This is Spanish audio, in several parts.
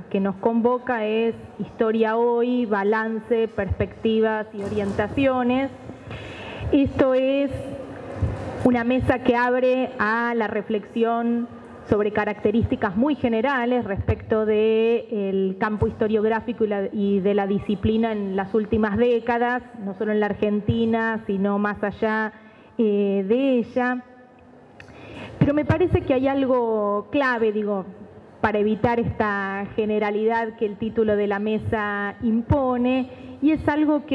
que nos convoca es Historia Hoy, Balance, Perspectivas y Orientaciones. Esto es una mesa que abre a la reflexión sobre características muy generales respecto del campo historiográfico y de la disciplina en las últimas décadas, no solo en la Argentina, sino más allá de ella. Pero me parece que hay algo clave, para evitar esta generalidad que el título de la mesa impone, y es algo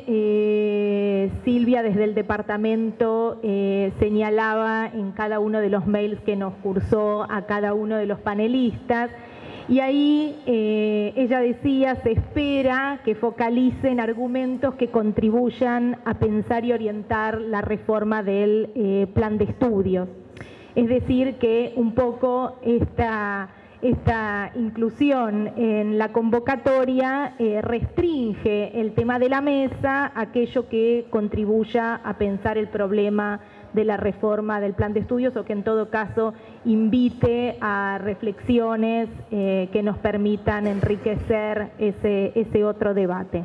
que Silvia desde el departamento señalaba en cada uno de los mails que nos cursó a cada uno de los panelistas, y ahí ella decía, se espera que focalicen argumentos que contribuyan a pensar y orientar la reforma del plan de estudios. Es decir, que un poco esta inclusión en la convocatoria restringe el tema de la mesa a aquello que contribuya a pensar el problema de la reforma del plan de estudios, o que en todo caso invite a reflexiones que nos permitan enriquecer ese otro debate.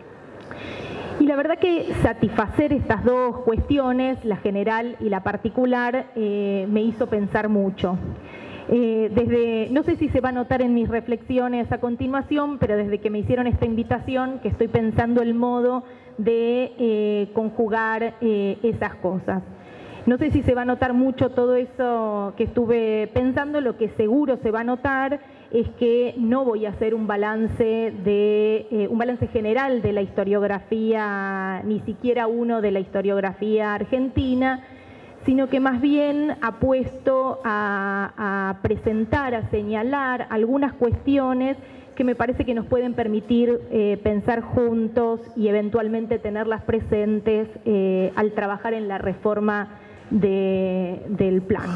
Y la verdad que satisfacer estas dos cuestiones, la general y la particular, me hizo pensar mucho. No sé si se va a notar en mis reflexiones a continuación, pero desde que me hicieron esta invitación, que estoy pensando el modo de conjugar esas cosas. No sé si se va a notar mucho todo eso que estuve pensando. Lo que seguro se va a notar es que no voy a hacer un balance general de la historiografía, ni siquiera uno de la historiografía argentina, sino que más bien apuesto a presentar, a señalar algunas cuestiones que me parece que nos pueden permitir pensar juntos y eventualmente tenerlas presentes al trabajar en la reforma del plan.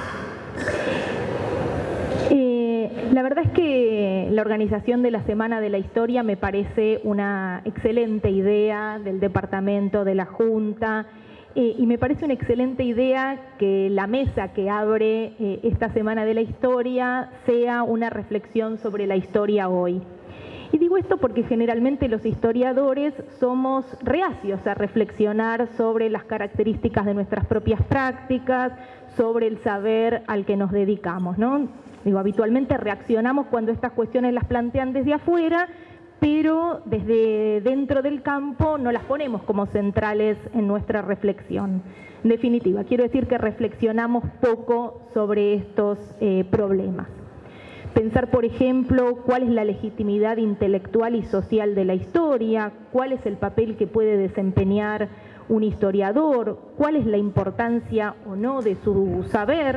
La verdad es que la organización de la Semana de la Historia me parece una excelente idea del departamento, de la Junta, y me parece una excelente idea que la mesa que abre esta Semana de la Historia sea una reflexión sobre la historia hoy. Y digo esto porque generalmente los historiadores somos reacios a reflexionar sobre las características de nuestras propias prácticas, sobre el saber al que nos dedicamos, ¿no? Habitualmente reaccionamos cuando estas cuestiones las plantean desde afuera, pero desde dentro del campo no las ponemos como centrales en nuestra reflexión. En definitiva, quiero decir que reflexionamos poco sobre estos problemas. Pensar, por ejemplo, cuál es la legitimidad intelectual y social de la historia, cuál es el papel que puede desempeñar un historiador, cuál es la importancia o no de su saber.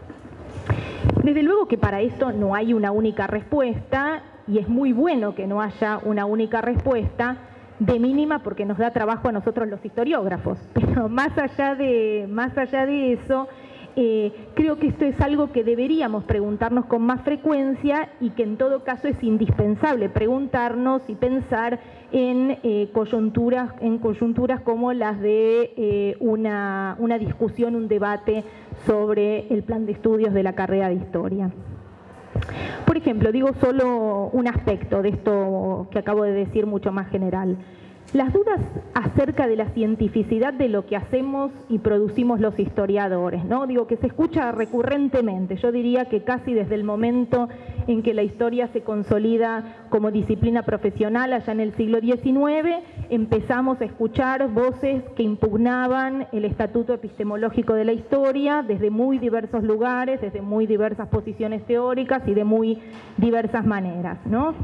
Desde luego que para esto no hay una única respuesta, y es muy bueno que no haya una única respuesta, de mínima porque nos da trabajo a nosotros los historiógrafos. Pero más allá de eso, creo que esto es algo que deberíamos preguntarnos con más frecuencia, y que en todo caso es indispensable preguntarnos y pensar en coyunturas como las de una discusión, un debate sobre el plan de estudios de la carrera de Historia. Por ejemplo, digo solo un aspecto de esto que acabo de decir, mucho más general. Las dudas acerca de la cientificidad de lo que hacemos y producimos los historiadores, ¿no? Que se escucha recurrentemente. Yo diría que casi desde el momento en que la historia se consolida como disciplina profesional, allá en el siglo XIX, empezamos a escuchar voces que impugnaban el estatuto epistemológico de la historia desde muy diversos lugares, desde muy diversas posiciones teóricas y de muy diversas maneras, ¿no?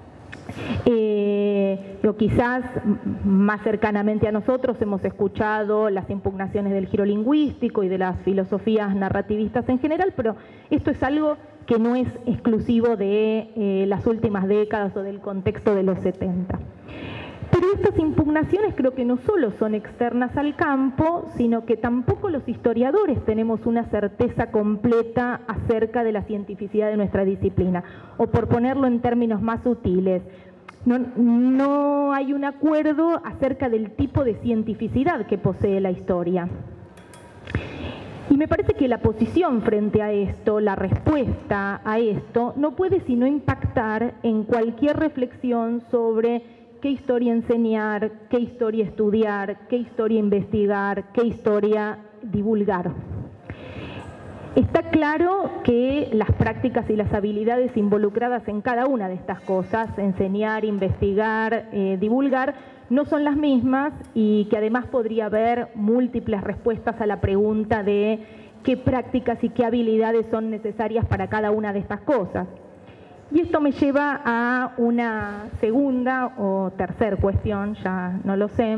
Quizás más cercanamente a nosotros hemos escuchado las impugnaciones del giro lingüístico y de las filosofías narrativistas en general, pero esto es algo que no es exclusivo de las últimas décadas o del contexto de los 70. Pero estas impugnaciones creo que no solo son externas al campo, sino que tampoco los historiadores tenemos una certeza completa acerca de la cientificidad de nuestra disciplina. O por ponerlo en términos más sutiles, no hay un acuerdo acerca del tipo de cientificidad que posee la historia. Y me parece que la posición frente a esto, la respuesta a esto, no puede sino impactar en cualquier reflexión sobre qué historia enseñar, qué historia estudiar, qué historia investigar, qué historia divulgar. Está claro que las prácticas y las habilidades involucradas en cada una de estas cosas, enseñar, investigar, divulgar, no son las mismas y que además podría haber múltiples respuestas a la pregunta de qué prácticas y qué habilidades son necesarias para cada una de estas cosas. Y esto me lleva a una segunda o tercera cuestión, ya no lo sé,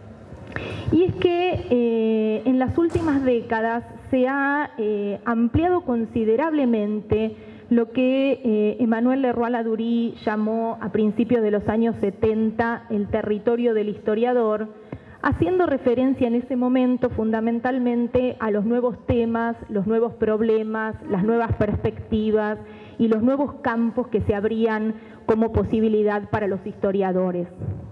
y es que en las últimas décadas se ha ampliado considerablemente lo que Emmanuel Lerroux-Ladurie llamó a principios de los años 70 el territorio del historiador, haciendo referencia en ese momento fundamentalmente a los nuevos temas, los nuevos problemas, las nuevas perspectivas y los nuevos campos que se abrían como posibilidad para los historiadores.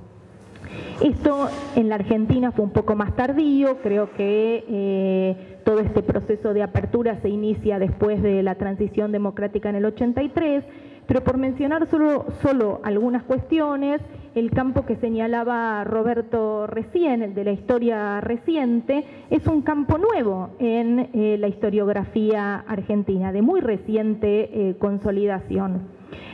Esto en la Argentina fue un poco más tardío, creo que todo este proceso de apertura se inicia después de la transición democrática en el 83, pero por mencionar solo algunas cuestiones, el campo que señalaba Roberto recién, el de la historia reciente, es un campo nuevo en la historiografía argentina, de muy reciente consolidación.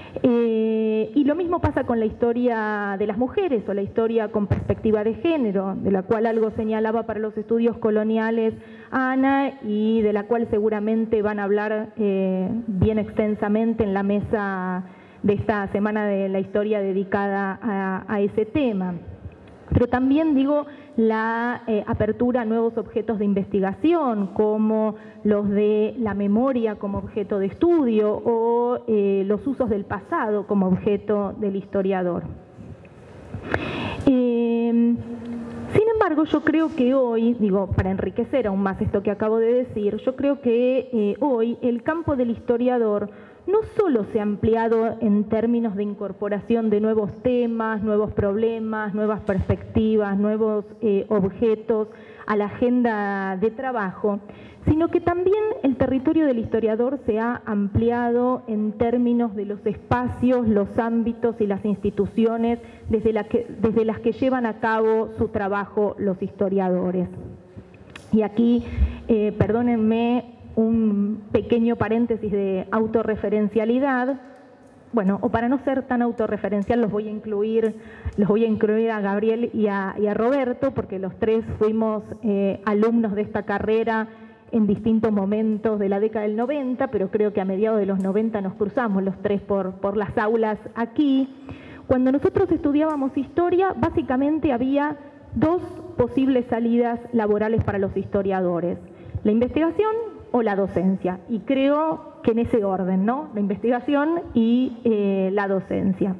Y lo mismo pasa con la historia de las mujeres o la historia con perspectiva de género, de la cual algo señalaba para los estudios coloniales Ana y de la cual seguramente van a hablar bien extensamente en la mesa de esta semana de la historia dedicada a ese tema. Pero también digo la apertura a nuevos objetos de investigación, como los de la memoria como objeto de estudio o los usos del pasado como objeto del historiador. Sin embargo, yo creo que hoy, digo, para enriquecer aún más esto que acabo de decir, yo creo que hoy el campo del historiador no solo se ha ampliado en términos de incorporación de nuevos temas, nuevos problemas, nuevas perspectivas, nuevos objetos a la agenda de trabajo, sino que también el territorio del historiador se ha ampliado en términos de los espacios, los ámbitos y las instituciones desde las que llevan a cabo su trabajo los historiadores. Y aquí, perdónenme, un pequeño paréntesis de autorreferencialidad. Bueno, o para no ser tan autorreferencial los voy a incluir a Gabriel y a Roberto, porque los tres fuimos alumnos de esta carrera en distintos momentos de la década del 90, pero creo que a mediados de los 90 nos cruzamos los tres por las aulas aquí. Cuando nosotros estudiábamos historia, básicamente había dos posibles salidas laborales para los historiadores: la investigación o la docencia, y creo que en ese orden, ¿no? La investigación y la docencia.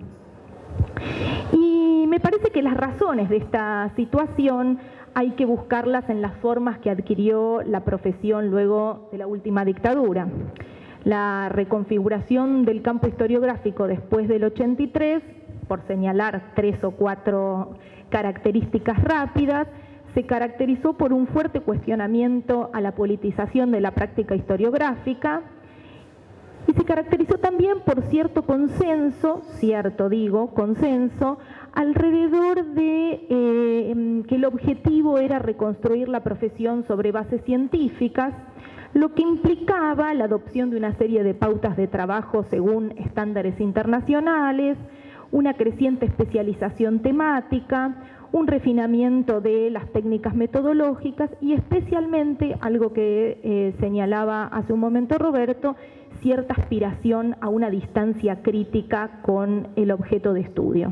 Y me parece que las razones de esta situación hay que buscarlas en las formas que adquirió la profesión luego de la última dictadura. La reconfiguración del campo historiográfico después del 83, por señalar 3 o 4 características rápidas, se caracterizó por un fuerte cuestionamiento a la politización de la práctica historiográfica y se caracterizó también por cierto consenso, consenso, alrededor de que el objetivo era reconstruir la profesión sobre bases científicas, lo que implicaba la adopción de una serie de pautas de trabajo según estándares internacionales, una creciente especialización temática, un refinamiento de las técnicas metodológicas y especialmente, algo que señalaba hace un momento Roberto, cierta aspiración a una distancia crítica con el objeto de estudio.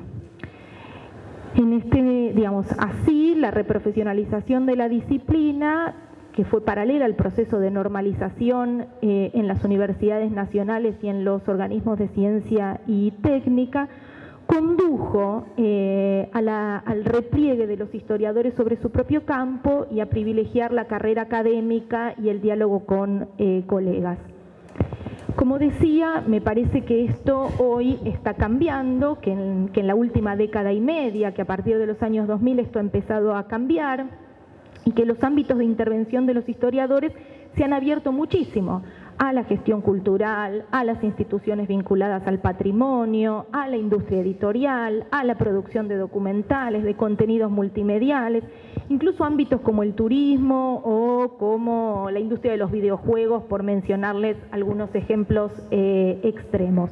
Así, la reprofesionalización de la disciplina, que fue paralela al proceso de normalización en las universidades nacionales y en los organismos de ciencia y técnica, condujo al repliegue de los historiadores sobre su propio campo y a privilegiar la carrera académica y el diálogo con colegas. Como decía, me parece que esto hoy está cambiando, que en la última década y media, que a partir de los años 2000 esto ha empezado a cambiar, y que los ámbitos de intervención de los historiadores se han abierto muchísimo a la gestión cultural, a las instituciones vinculadas al patrimonio, a la industria editorial, a la producción de documentales, de contenidos multimediales, incluso ámbitos como el turismo o como la industria de los videojuegos, por mencionarles algunos ejemplos extremos.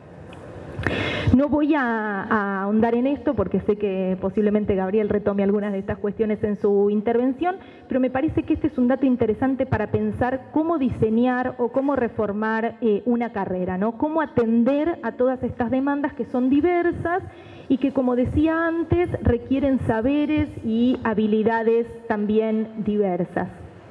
No voy a ahondar en esto porque sé que posiblemente Gabriel retome algunas de estas cuestiones en su intervención, pero me parece que este es un dato interesante para pensar cómo diseñar o cómo reformar una carrera, ¿no? Cómo atender a todas estas demandas que son diversas y que, como decía antes, requieren saberes y habilidades también diversas.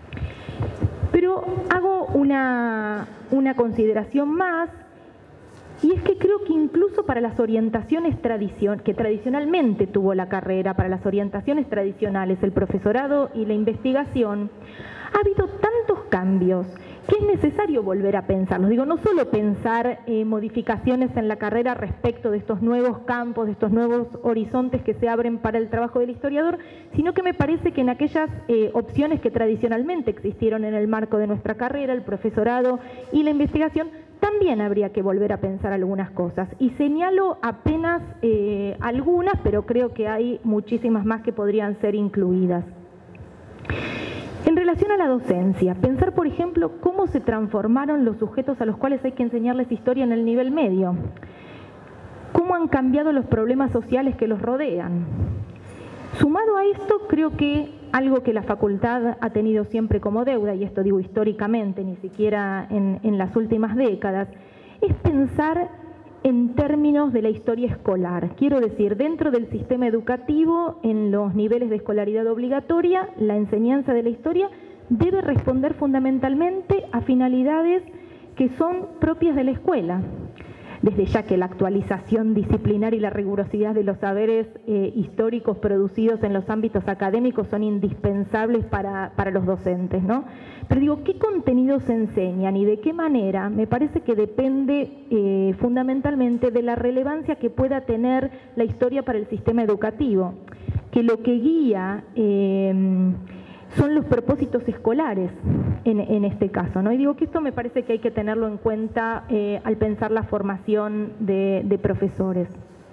Pero hago una consideración más, y es que creo que incluso para las orientaciones que tradicionalmente tuvo la carrera, para las orientaciones tradicionales, el profesorado y la investigación, ha habido tantos cambios que es necesario volver a pensarlos. Digo, no solo pensar modificaciones en la carrera respecto de estos nuevos campos, de estos nuevos horizontes que se abren para el trabajo del historiador, sino que me parece que en aquellas opciones que tradicionalmente existieron en el marco de nuestra carrera, el profesorado y la investigación, también habría que volver a pensar algunas cosas. Y señalo apenas algunas, pero creo que hay muchísimas más que podrían ser incluidas. En relación a la docencia, pensar, por ejemplo, cómo se transformaron los sujetos a los cuales hay que enseñarles historia en el nivel medio. Cómo han cambiado los problemas sociales que los rodean. Sumado a esto, creo que algo que la facultad ha tenido siempre como deuda, y esto digo históricamente, ni siquiera en las últimas décadas, es pensar en términos de la historia escolar. Quiero decir, dentro del sistema educativo, en los niveles de escolaridad obligatoria, la enseñanza de la historia debe responder fundamentalmente a finalidades que son propias de la escuela. Desde ya que la actualización disciplinar y la rigurosidad de los saberes históricos producidos en los ámbitos académicos son indispensables para los docentes, ¿no? Pero digo, ¿qué contenidos se enseñan y de qué manera? Me parece que depende fundamentalmente de la relevancia que pueda tener la historia para el sistema educativo, que lo que guía son los propósitos escolares en este caso, ¿no? Y digo que esto me parece que hay que tenerlo en cuenta al pensar la formación de profesores.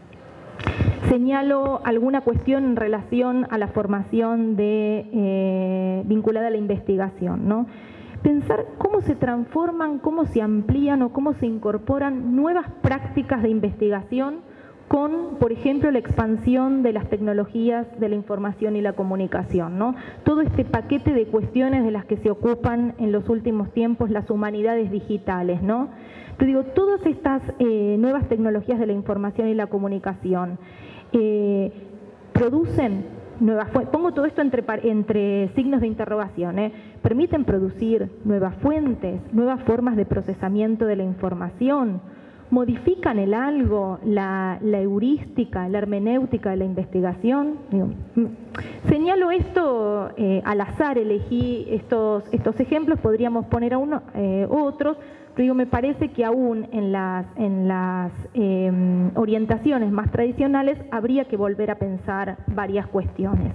Señalo alguna cuestión en relación a la formación vinculada a la investigación, ¿no? Pensar cómo se transforman, cómo se amplían o cómo se incorporan nuevas prácticas de investigación con, por ejemplo, la expansión de las tecnologías de la información y la comunicación, ¿no? Todo este paquete de cuestiones de las que se ocupan en los últimos tiempos las humanidades digitales, ¿no? Pero digo, todas estas nuevas tecnologías de la información y la comunicación producen nuevas fuentes, pongo todo esto entre signos de interrogación, permiten producir nuevas fuentes, nuevas formas de procesamiento de la información, modifican el algo, la heurística, la hermenéutica de la investigación. Digo, señalo esto al azar, elegí estos ejemplos, podríamos poner otros, pero digo, me parece que aún en las orientaciones más tradicionales habría que volver a pensar varias cuestiones.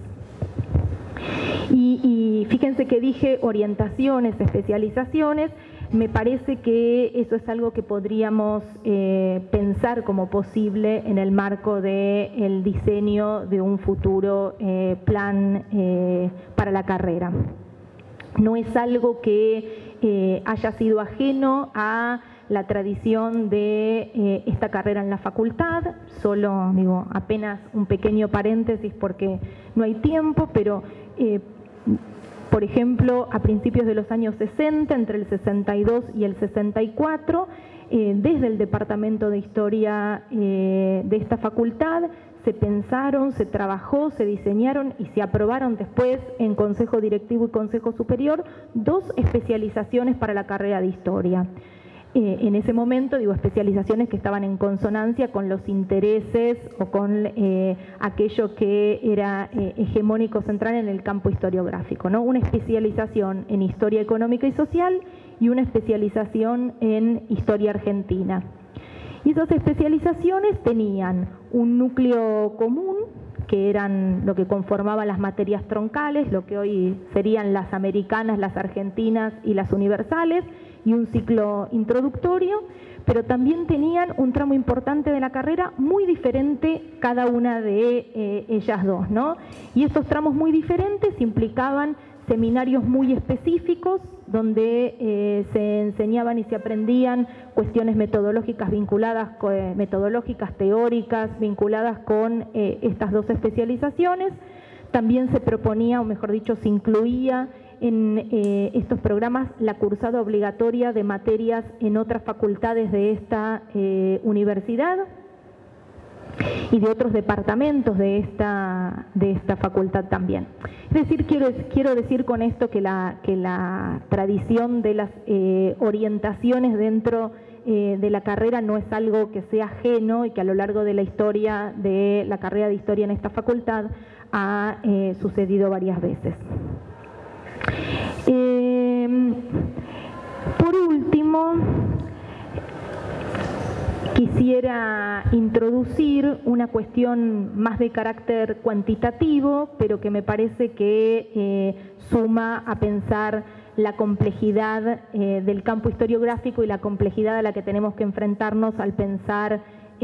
Y fíjense que dije orientaciones, especializaciones. Me parece que eso es algo que podríamos pensar como posible en el marco del diseño de un futuro plan para la carrera. No es algo que haya sido ajeno a la tradición de esta carrera en la facultad, solo digo apenas un pequeño paréntesis porque no hay tiempo, pero por ejemplo, a principios de los años 60, entre el 62 y el 64, desde el Departamento de Historia de esta facultad, se pensaron, se trabajó, se diseñaron y se aprobaron después en Consejo Directivo y Consejo Superior 2 especializaciones para la carrera de Historia. En ese momento, digo, especializaciones que estaban en consonancia con los intereses o con aquello que era hegemónico central en el campo historiográfico, ¿no? Una especialización en Historia Económica y Social y una especialización en Historia Argentina. Y esas especializaciones tenían un núcleo común, que eran lo que conformaban las materias troncales, lo que hoy serían las americanas, las argentinas y las universales, y un ciclo introductorio, pero también tenían un tramo importante de la carrera muy diferente cada una de ellas dos, ¿no? Y estos tramos muy diferentes implicaban seminarios muy específicos donde se enseñaban y se aprendían cuestiones metodológicas vinculadas, metodológicas teóricas vinculadas con estas dos especializaciones. También se proponía, o mejor dicho, se incluía en estos programas la cursada obligatoria de materias en otras facultades de esta universidad y de otros departamentos de esta facultad también. Es decir, quiero decir con esto que la tradición de las orientaciones dentro de la carrera no es algo que sea ajeno y que a lo largo de la historia de la carrera de Historia en esta facultad ha sucedido varias veces. Por último, quisiera introducir una cuestión más de carácter cuantitativo, pero que me parece que suma a pensar la complejidad del campo historiográfico y la complejidad a la que tenemos que enfrentarnos al pensar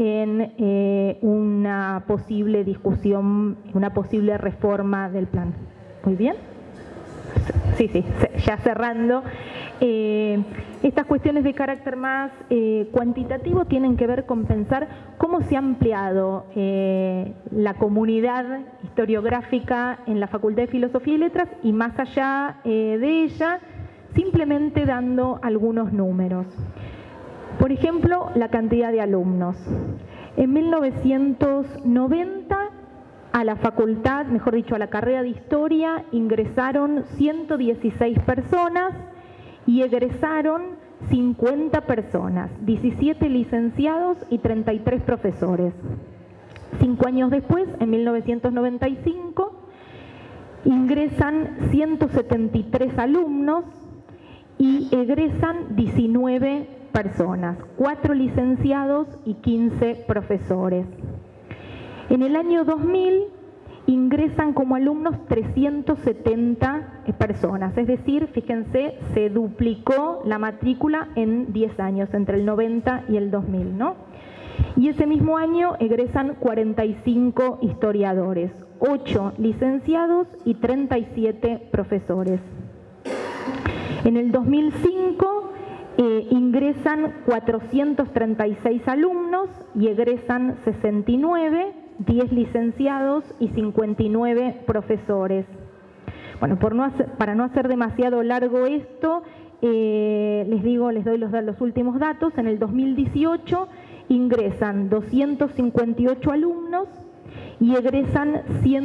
en una posible discusión, una posible reforma del plan. ¿Muy bien? Sí, ya cerrando. Estas cuestiones de carácter más cuantitativo tienen que ver con pensar cómo se ha ampliado la comunidad historiográfica en la Facultad de Filosofía y Letras y más allá de ella, simplemente dando algunos números. Por ejemplo, la cantidad de alumnos. En 1990, a la facultad, mejor dicho, a la carrera de Historia, ingresaron 116 personas y egresaron 50 personas, 17 licenciados y 33 profesores. 5 años después, en 1995, ingresan 173 alumnos y egresan 19 personas, 4 licenciados y 15 profesores. En el año 2000 ingresan como alumnos 370 personas, es decir, fíjense, se duplicó la matrícula en 10 años, entre el 90 y el 2000, ¿no? Y ese mismo año egresan 45 historiadores, 8 licenciados y 37 profesores. En el 2005 ingresan 436 alumnos y egresan 69, 10 licenciados y 59 profesores. Bueno, para no hacer demasiado largo esto, les doy los últimos datos. En el 2018 ingresan 258 alumnos y egresan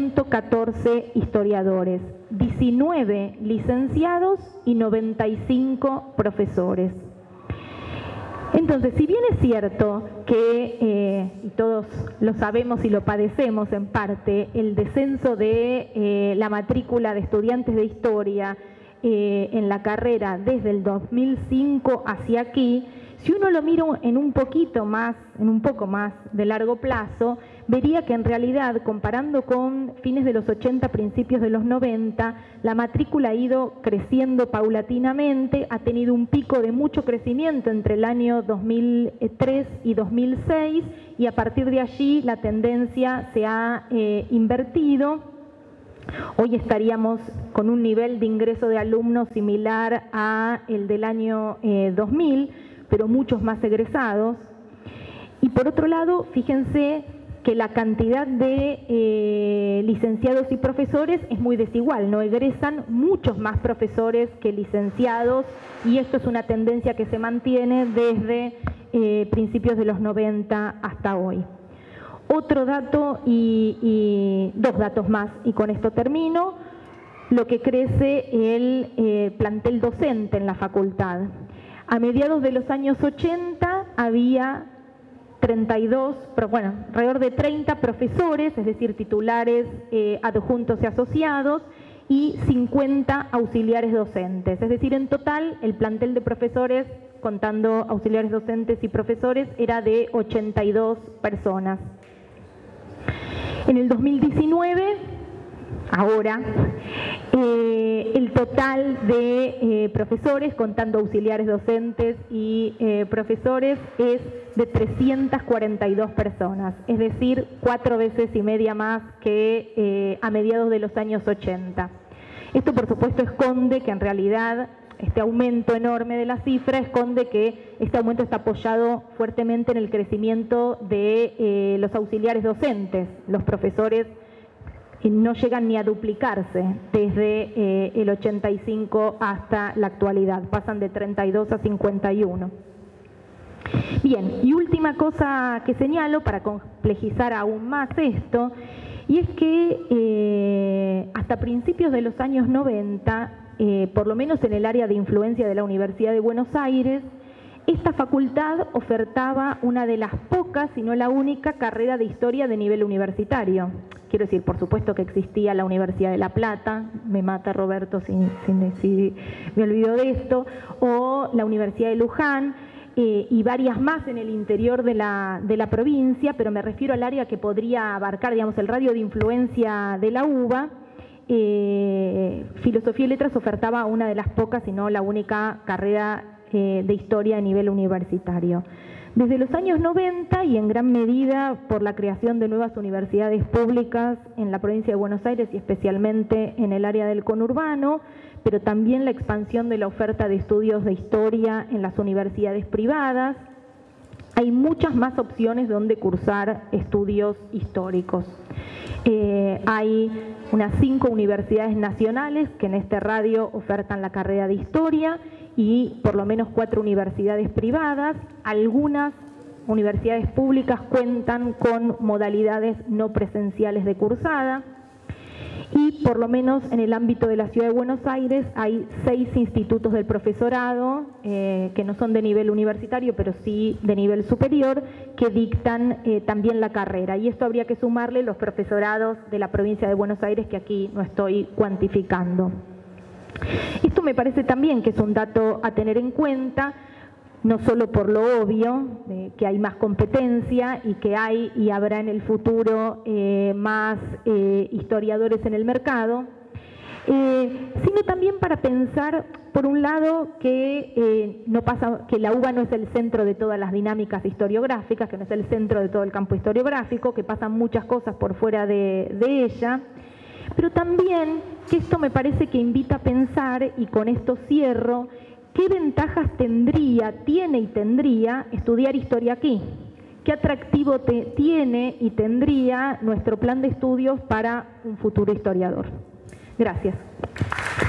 114 historiadores, 19 licenciados y 95 profesores. Entonces, si bien es cierto que, y todos lo sabemos y lo padecemos en parte, el descenso de la matrícula de estudiantes de historia en la carrera desde el 2005 hacia aquí, si uno lo mira en un poco más de largo plazo, vería que en realidad, comparando con fines de los 80, principios de los 90, la matrícula ha ido creciendo paulatinamente, ha tenido un pico de mucho crecimiento entre el año 2003 y 2006, y a partir de allí la tendencia se ha invertido. Hoy estaríamos con un nivel de ingreso de alumnos similar a el del año 2000, pero muchos más egresados. Y por otro lado, fíjense que la cantidad de licenciados y profesores es muy desigual, ¿no? Egresan muchos más profesores que licenciados, y esto es una tendencia que se mantiene desde principios de los 90 hasta hoy. Otro dato y dos datos más, y con esto termino, lo que crece el plantel docente en la facultad. A mediados de los años 80 había alrededor de 30 profesores, es decir, titulares, adjuntos y asociados, y 50 auxiliares docentes. Es decir, en total, el plantel de profesores, contando auxiliares docentes y profesores, era de 82 personas. En el 2019, ahora, el total de profesores, contando auxiliares docentes y profesores, es de 342 personas, es decir, 4 veces y media más que a mediados de los años 80. Esto, por supuesto, esconde que en realidad este aumento enorme de la cifra esconde que este aumento está apoyado fuertemente en el crecimiento de los auxiliares docentes. Los profesores no llegan ni a duplicarse desde el 85 hasta la actualidad, pasan de 32 a 51. Bien, y última cosa que señalo para complejizar aún más esto, y es que hasta principios de los años 90, por lo menos en el área de influencia de la Universidad de Buenos Aires, esta facultad ofertaba una de las pocas, si no la única, carrera de historia de nivel universitario. Quiero decir, por supuesto que existía la Universidad de La Plata, me mata Roberto si me olvido de esto, o la Universidad de Luján, y varias más en el interior de la provincia, pero me refiero al área que podría abarcar, digamos, el radio de influencia de la UBA. Filosofía y Letras ofertaba una de las pocas, si no la única, carrera de historia a nivel universitario. Desde los años 90 y en gran medida por la creación de nuevas universidades públicas en la provincia de Buenos Aires y especialmente en el área del conurbano, pero también la expansión de la oferta de estudios de historia en las universidades privadas, hay muchas más opciones donde cursar estudios históricos. Hay unas 5 universidades nacionales que en este radio ofertan la carrera de historia y por lo menos 4 universidades privadas. Algunas universidades públicas cuentan con modalidades no presenciales de cursada. Y por lo menos en el ámbito de la Ciudad de Buenos Aires hay 6 institutos del profesorado, que no son de nivel universitario, pero sí de nivel superior, que dictan también la carrera. Y esto habría que sumarle los profesorados de la provincia de Buenos Aires, que aquí no estoy cuantificando. Esto me parece también que es un dato a tener en cuenta, no solo por lo obvio, que hay más competencia y que hay y habrá en el futuro más historiadores en el mercado, sino también para pensar, por un lado, que que la UBA no es el centro de todas las dinámicas historiográficas, que no es el centro de todo el campo historiográfico, que pasan muchas cosas por fuera de ella, pero también que esto me parece que invita a pensar, y con esto cierro, ¿qué ventajas tiene y tendría estudiar historia aquí? ¿Qué atractivo tiene y tendría nuestro plan de estudios para un futuro historiador? Gracias.